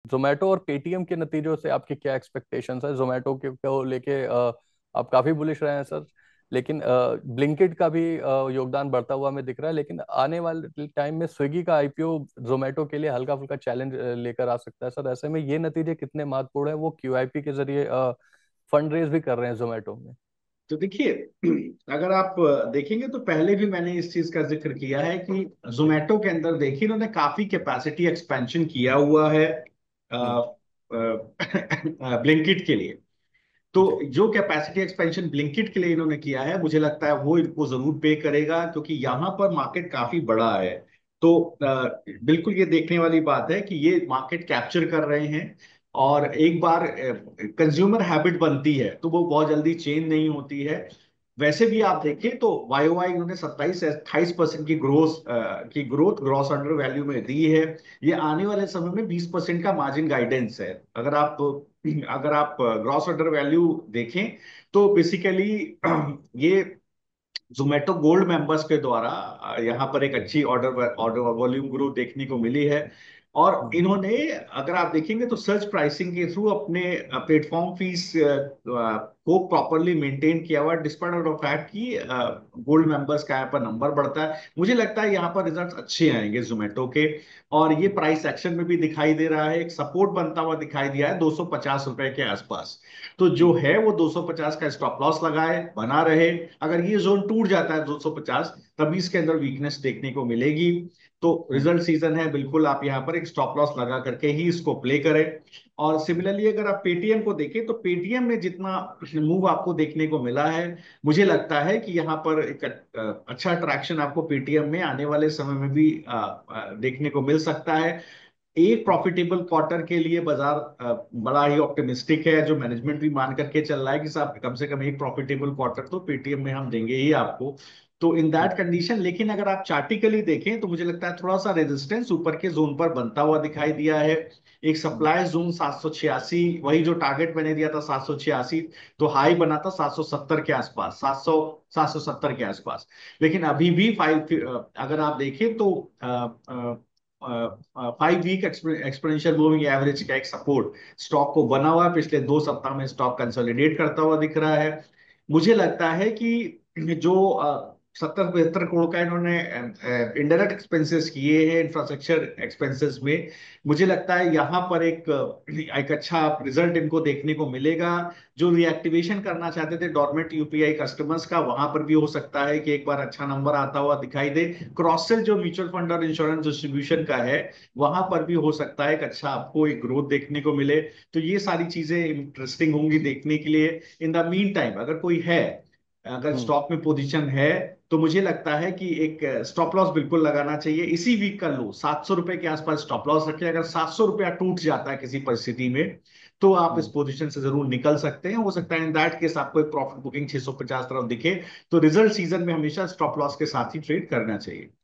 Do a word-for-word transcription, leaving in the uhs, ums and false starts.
जोमेटो और पेटीएम के नतीजों से आपके क्या एक्सपेक्टेशंस है? जोमेटो के को लेके अ, आप काफी बुलिश रहे हैं सर, लेकिन ब्लिंकिट का भी अ, योगदान बढ़ता हुआ हमें दिख रहा है, लेकिन आने वाले टाइम में स्विगी का आईपीओ जोमेटो के लिए हल्का फुल्का चैलेंज लेकर आ सकता है सर। ऐसे में ये नतीजे कितने महत्वपूर्ण है? वो क्यूआईपी के जरिए फंड रेज भी कर रहे हैं जोमेटो में। तो देखिए, अगर आप देखेंगे तो पहले भी मैंने इस चीज का जिक्र किया है कि जी। जोमेटो के अंदर देखिए इन्होंने काफी कैपेसिटी एक्सपेंशन किया हुआ है हम्म। ब्लिंकिट के लिए। तो जी। जो कैपेसिटी एक्सपेंशन ब्लिंकिट के लिए इन्होंने किया है, मुझे लगता है वो इनको जरूर पे करेगा, क्योंकि यहाँ पर मार्केट काफी बड़ा है। तो अ, बिल्कुल ये देखने वाली बात है कि ये मार्केट कैप्चर कर रहे हैं। और एक बार कंज्यूमर हैबिट बनती है तो वो बहुत जल्दी चेंज नहीं होती है। वैसे भी आप देखें तो वाई वाई इन्होंने सत्ताईस से अट्ठाईस परसेंट की ग्रोथ की ग्रोथ ग्रॉस अंडर वैल्यू में दी है। ये आने वाले समय में बीस परसेंट का मार्जिन गाइडेंस है। अगर आप अगर आप ग्रॉस ऑर्डर वैल्यू देखें तो बेसिकली ये जोमेटो गोल्ड मेंबर्स के द्वारा अ, यहाँ पर एक अच्छी ऑर्डर ऑर्डर वॉल्यूम ग्रोथ देखने को मिली है। और हम्म। इन्होंने, अगर आप देखेंगे तो सर्च प्राइसिंग के थ्रू अपने प्लेटफॉर्म फीस को प्रॉपरली मेंटेन किया हुआ, डिस्पाइट ऑफ फैक्ट कि गोल्ड मेंबर्स का यहाँ पर नंबर बढ़ता है। मुझे लगता है यहाँ पर रिजल्ट्स अच्छे आएंगे जोमेटो के। और ये प्राइस एक्शन में भी दिखाई दे रहा है, एक सपोर्ट बनता हुआ दिखाई दिया है दो सौ पचास रुपए के आसपास। तो जो हम्म। है वो दो सौ पचास का स्टॉप लॉस लगाए, बना रहे। अगर ये जोन टूट जाता है दो सौ पचास, तभी इसके अंदर वीकनेस देखने को मिलेगी। तो हम्म। रिजल्ट सीजन है, बिल्कुल आप यहाँ पर एक स्टॉप लॉस लगा करके ही इसको प्ले करें। और सिमिलरली अगर आप पेटीएम को देखें तो पेटीएम में जितना मूव आपको देखने को मिला है, मुझे लगता है कि यहाँ पर एक अ, अच्छा अट्रैक्शन आपको पेटीएम में आने वाले समय में भी अ, अ, देखने को मिल सकता है। एक प्रॉफिटेबल क्वार्टर के लिए बाजार अ, बड़ा ही ऑप्टिमिस्टिक है, जो मैनेजमेंट भी मान करके चल रहा है कि साहब कम से कम एक प्रॉफिटेबल क्वार्टर तो पेटीएम में हम देंगे ही आपको। तो इन दैट हम्म। कंडीशन, लेकिन अगर आप चार्टिकली देखें तो मुझे लगता है थोड़ा सा रेजिस्टेंस ऊपर के जोन पर बनता हुआ दिखाई दिया है। एक हम्म। सप्लाई जोन सात सौ छियासी, वही जो टारगेट मैंने दिया था सात सौ छियासी, तो हाई बना था सात सौ सत्तर के आसपास, सात सौ सात सौ सत्तर के आसपास। लेकिन अभी भी फाइव, अगर आप देखें तो five week exponential moving average का एक सपोर्ट स्टॉक को बना हुआ है। पिछले दो सप्ताह में स्टॉक कंसोलिडेट करता हुआ दिख रहा है। मुझे लगता है कि जो सत्तर बहत्तर करोड़ का इन्होंने इनडायरेक्ट एक्सपेंसेस किए हैं इंफ्रास्ट्रक्चर एक्सपेंसेस में, मुझे लगता है यहाँ पर एक एक अच्छा रिजल्ट इनको देखने को मिलेगा। जो रिएक्टिवेशन करना चाहते थे डॉर्मेंट यूपीआई कस्टमर्स का, वहां पर भी हो सकता है कि एक बार अच्छा नंबर आता हुआ दिखाई दे। क्रॉस सेल जो म्यूचुअल फंड और इंश्योरेंस डिस्ट्रीब्यूशन का है, वहां पर भी हो सकता है एक अच्छा आपको एक ग्रोथ देखने को मिले। तो ये सारी चीजें इंटरेस्टिंग होंगी देखने के लिए। इन द मीन टाइम अगर कोई है, अगर हम्म। स्टॉक में पोजीशन है, तो मुझे लगता है कि एक स्टॉप लॉस बिल्कुल लगाना चाहिए। इसी वीक का लो सात सौ रुपए के आसपास स्टॉप लॉस रखें। अगर सात सौ रुपया टूट जाता है किसी परिस्थिति में, तो आप इस हम्म। पोजीशन से जरूर निकल सकते हैं। हो सकता है इन दैट केस आपको एक प्रॉफिट बुकिंग छह सौ पचास तरफ दिखे। तो रिजल्ट सीजन में हमेशा स्टॉप लॉस के साथ ही ट्रेड करना चाहिए।